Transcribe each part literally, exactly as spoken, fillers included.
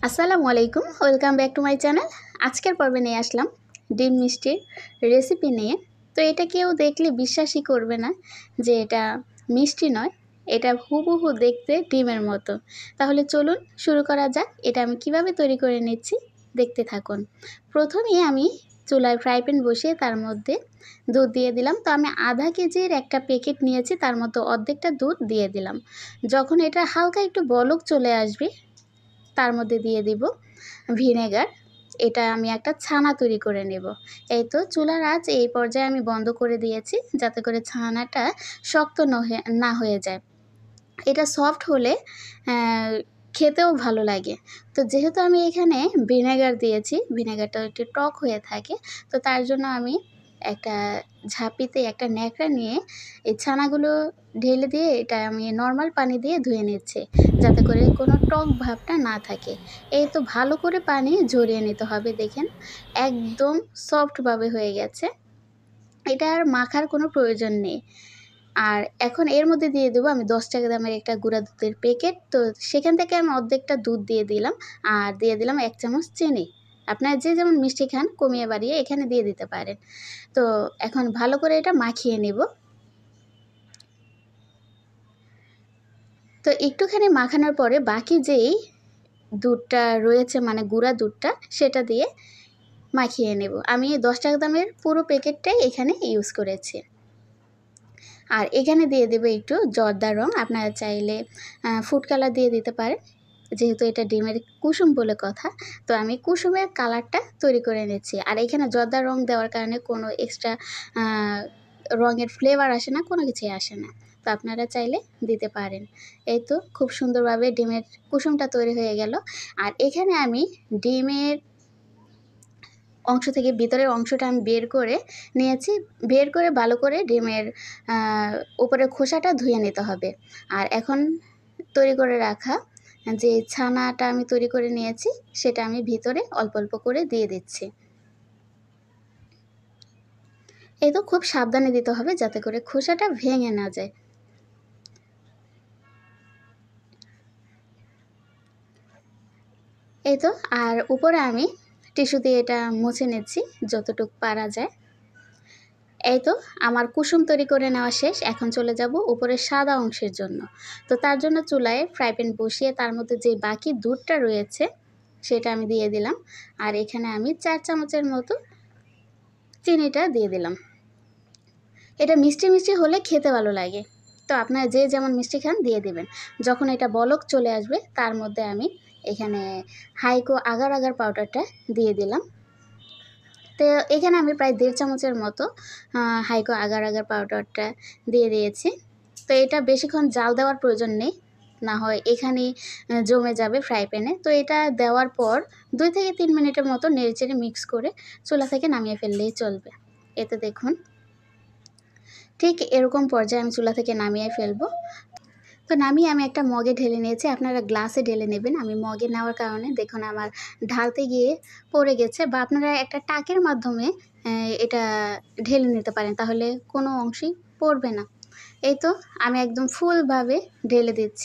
আসসালামু আলাইকুম, welcome back to my channel. আজকের পর্বে নিয়ে আসলাম ডিম মিষ্টির রেসিপি নিয়ে। তো এটা কেউ দেখলে বিশ্বাসই করবে না যে এটা মিষ্টি নয়, এটা হুবহু দেখতে ডিমের মতো। তাহলে চলুন শুরু করা যাক। এটা আমি কিভাবে তৈরি করে নিচ্ছি দেখতে থাকুন। প্রথমেই আমি চুলায় ফ্রাই প্যান বসিয়ে তার মধ্যে দুধ দিয়ে দিলাম। তো আমি আধা কেজির একটা প্যাকেট নিয়েছি, তার মতো অর্ধেকটা দুধ দিয়ে দিলাম। যখন এটা হালকা একটু বলক চলে আসবে তার মধ্যে দিয়ে দিব ভিনেগার। এটা আমি একটা ছানা তৈরি করে নেব। এই তো চুলার আঁচ এই পর্যায়ে আমি বন্ধ করে দিয়েছি, যাতে করে ছানাটা শক্ত নহে না হয়ে যায়। এটা সফট হলে খেতেও ভালো লাগে। তো যেহেতু আমি এখানে ভিনেগার দিয়েছি, ভিনেগারটা একটু টক হয়ে থাকে, তো তার জন্য আমি একটা ঝাঁপিতে একটা ন্যাকড়া নিয়ে এই ছানাগুলো ঢেলে দিয়ে এটা আমি নর্মাল পানি দিয়ে ধুয়ে নিচ্ছি, যাতে করে কোনো টক ভাবটা না থাকে। এই তো ভালো করে পানি ঝরিয়ে নিতে হবে। দেখেন একদম সফটভাবে হয়ে গেছে, এটা আর মাখার কোনো প্রয়োজন নেই। আর এখন এর মধ্যে দিয়ে দেবো আমি দশ টাকা দামের একটা গুঁড়া দুধের প্যাকেট। তো সেখান থেকে আমি অর্ধেকটা দুধ দিয়ে দিলাম, আর দিয়ে দিলাম এক চামচ চিনি। আপনারা যে যেমন মিষ্টি খান কমিয়ে বাড়িয়ে এখানে দিয়ে দিতে পারেন। তো এখন ভালো করে এটা মাখিয়ে নেব। তো একটুখানি মাখানোর পরে বাকি যেই দুধটা রয়েছে, মানে গুঁড়া দুধটা, সেটা দিয়ে মাখিয়ে নেব। আমি দশ টাকা দামের পুরো প্যাকেটটাই এখানে ইউজ করেছি। আর এখানে দিয়ে দেবো একটু জর্দা রং, আপনারা চাইলে ফুড কালার দিয়ে দিতে পারেন, যেহেতু এটা ডিমের কুসুম বলে কথা। তো আমি কুসুমের কালারটা তৈরি করে নিচ্ছি। আর এখানে জর্দা রং দেওয়ার কারণে কোনো এক্সট্রা রঙের ফ্লেভার আসে না, কোনো কিছুই আসে না। তো আপনারা চাইলে দিতে পারেন। এই তো খুব সুন্দরভাবে ডিমের কুসুমটা তৈরি হয়ে গেল। আর এখানে আমি ডিমের অংশ থেকে ভিতরের অংশটা আমি বের করে নিয়েছি। বের করে ভালো করে ডিমের উপরের খোসাটা ধুয়ে নিতে হবে। আর এখন তৈরি করে রাখা যে ছানাটা আমি তৈরি করে নিয়েছি, সেটা আমি ভিতরে অল্প অল্প করে দিয়ে দিচ্ছি। এই তো খুব সাবধানে দিতে হবে, যাতে করে খোসাটা ভেঙে না যায়। এই তো আর উপরে আমি টিস্যু দিয়ে এটা মুছে নিচ্ছি যতটুকু পারা যায়। এই তো আমার কুসুম তৈরি করে নেওয়া শেষ। এখন চলে যাব উপরের সাদা অংশের জন্য। তো তার জন্য চুলায় ফ্রাই প্যান বসিয়ে তার মধ্যে যে বাকি দুধটা রয়েছে সেটা আমি দিয়ে দিলাম। আর এখানে আমি চার চামচের মতো চিনিটা দিয়ে দিলাম। এটা মিষ্টি মিষ্টি হলে খেতে ভালো লাগে। তো আপনারা যে যেমন মিষ্টি খান দিয়ে দেবেন। যখন এটা বলক চলে আসবে তার মধ্যে আমি এখানে হাইকো আগার আগার পাউডারটা দিয়ে দিলাম। তো এখানে আমি প্রায় দেড় চামচের মতো হাইকো আগার আগার পাউডারটা দিয়ে দিয়েছি। তো এটা বেশিক্ষণ জাল দেওয়ার প্রয়োজন নেই, না হয় এখানেই জমে যাবে ফ্রাই প্যানে। তো এটা দেওয়ার পর দুই থেকে তিন মিনিটের মতো নেড়েচেড়ে মিক্স করে চুলা থেকে নামিয়ে ফেললেই চলবে। এতে দেখুন ঠিক এরকম পর্যায়ে আমি চুলা থেকে নামিয়ে ফেলবো। তো নামিয়ে আমি একটা মগে ঢেলে নিয়েছি, আপনারা গ্লাসে ঢেলে নেবেন। আমি মগে নেওয়ার কারণে দেখুন আমার ঢালতে গিয়ে পড়ে গেছে, বা আপনারা একটা টাকের মাধ্যমে এটা ঢেলে নিতে পারেন, তাহলে কোনো অংশই পড়বে না। এই তো আমি একদম ফুলভাবে ঢেলে দিচ্ছি।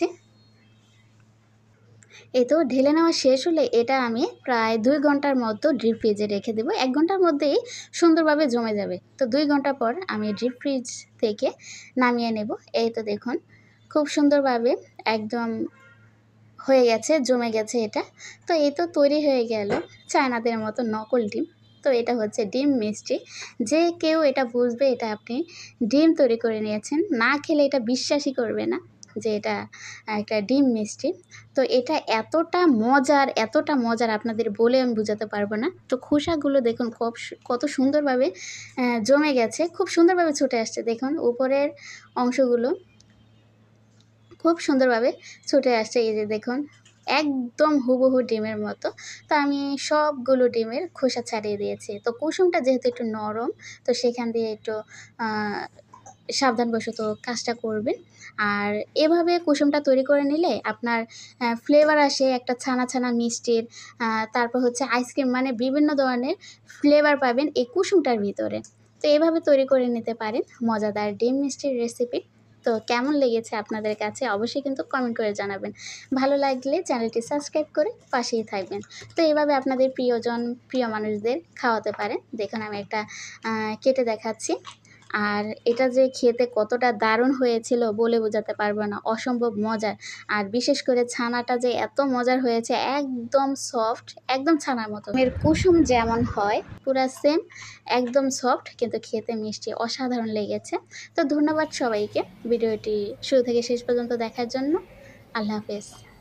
এই তো ঢেলে নেওয়া শেষ হলে এটা আমি প্রায় দুই ঘন্টার মতো ডিপ ফ্রিজে রেখে দেবো। এক ঘন্টার মধ্যেই সুন্দরভাবে জমে যাবে। তো দুই ঘন্টা পর আমি ডিপ ফ্রিজ থেকে নামিয়ে নেব। এই তো দেখুন খুব সুন্দরভাবে একদম হয়ে গেছে, জমে গেছে এটা। তো এই তো তৈরি হয়ে গেল চায়নাদের মতো নকল ডিম। তো এটা হচ্ছে ডিম মিষ্টি। যে কেউ এটা বুঝবে এটা আপনি ডিম তৈরি করে নিয়েছেন, না খেলে এটা বিশ্বাসই করবে না যে এটা একটা ডিম মিষ্টি। তো এটা এতটা মজার এতটা মজার আপনাদের বলে আমি বোঝাতে পারবো না। তো খোসাগুলো দেখুন খুব কত সুন্দরভাবে জমে গেছে, খুব সুন্দরভাবে ছুটে আসছে। দেখুন উপরের অংশগুলো খুব সুন্দরভাবে ছুটে আসছে। এই যে দেখুন একদম হুবহু ডিমের মতো। তো আমি সবগুলো ডিমের খোসা ছাড়িয়ে দিয়েছি। তো কুসুমটা যেহেতু একটু নরম, তো সেখান দিয়ে একটু সাবধানবশত কাজটা করবেন। আর এভাবে কুসুমটা তৈরি করে নিলে আপনার ফ্লেভার আসে একটা ছানা ছানা মিষ্টির, তারপর হচ্ছে আইসক্রিম, মানে বিভিন্ন ধরনের ফ্লেভার পাবেন এই কুসুমটার ভিতরে। তো এভাবে তৈরি করে নিতে পারেন মজাদার ডিম মিষ্টির রেসিপি। তো কেমন লেগেছে আপনাদের কাছে অবশ্যই কিন্তু কমেন্ট করে জানাবেন। ভালো লাগলে চ্যানেলটি সাবস্ক্রাইব করে পাশেই থাকবেন। তো এভাবে আপনাদের প্রিয়জন প্রিয় মানুষদের খাওয়াতে পারেন। দেখুন আমি একটা কেটে দেখাচ্ছি। আর এটা যে খেতে কতটা দারুণ হয়েছিল বলে বোঝাতে পারবো না, অসম্ভব মজার। আর বিশেষ করে ছানাটা যে এত মজার হয়েছে, একদম সফট, একদম ছানার মতো। এর কুসুম যেমন হয় পুরা সেম, একদম সফট কিন্তু খেতে মিষ্টি, অসাধারণ লেগেছে। তো ধন্যবাদ সবাইকে ভিডিওটি শুরু থেকে শেষ পর্যন্ত দেখার জন্য। আল্লাহ হাফেজ।